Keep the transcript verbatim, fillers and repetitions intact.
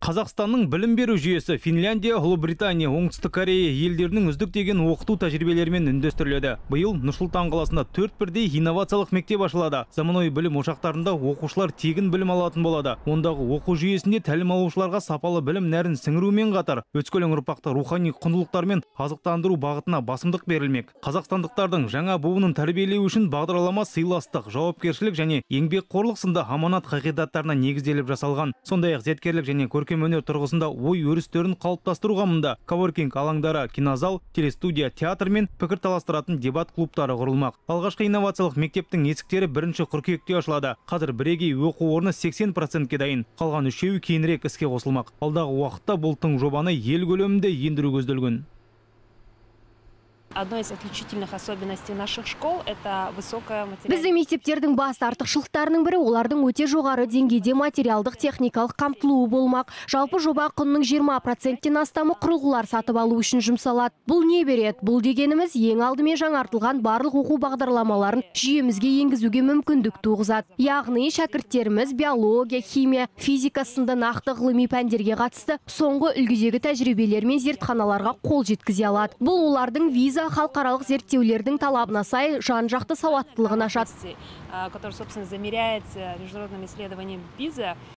Қазақстанның білім беру жүйесі Финляндия, Ұлыбритания, Оңтүстік Корея елдерінің үздік деген оқыту тәжірибелерімен үндестіріледі. Биыл Нұр-Сұлтан қаласында төрт бірдей инновациялық мектеп ашылады. Заманауи білім ошақтарында оқушылар тегін білім алатын болады. Ондағы оқу жүйесінде тәлім алушыларға сапалы білім нәрін сіңірумен қатар, өскелең ұрпақты рухани құндылықтармен азықтандыру бағытына басымдық берілмек. Қазақстандықтардың жаңа буынын тәрбиелеу үшін бағдарлама сыйластық, жауапкершілік және еңбекқорлық сынды аманат қағидаттарына негізделіп жасалған. Сондай-ақ зияткерлік және көркем өнер тұрғысында ой өрістерін қалыптастыру қамында коворкинг алаңдары, кинозал, телестудия, театр мен пікір таластыратын дебат клубтары құрылмақ. Алғашқы инновациялық мектептің есіктері бірінші қыркүйекте ашылады. Қазір бірегей оқу орны сексен процентке дайын. Қалған үшеуі кейінірек іске қосылмақ. Алдағы уақытта бұл тың жобаны ел көлемінде ендіру көзделген. Одной из отличительных особенностей наших школ – это высокая материальная... Біздің мектептердің басты артықшылықтарының бірі олардың өте жоғары деңгейде материалдық техникалық қамтылуы болмақ. Жалпы жоба құнның жиырма проценттен астамы құрылғылар сатып алу үшін жұмсалады. Бұл не береді? Бұл дегеніміз ең алдымен жаңартылған барлық оқу бағдарламаларын жүйемізге енгізуге мүмкіндік туғызады. Яғни шәкірттеріміз биология, химия, физика сынды нақты ғылыми пәндерге қатысты соңғы үлгідегі тәжірибелер мен зертханаларға қол жеткізе алады. Бұл олардың виза халықаралық зерттеулердің талабына сай жан-жақты сауаттылығын ашады. Который, собственно, замеряется международным исследованием пиза.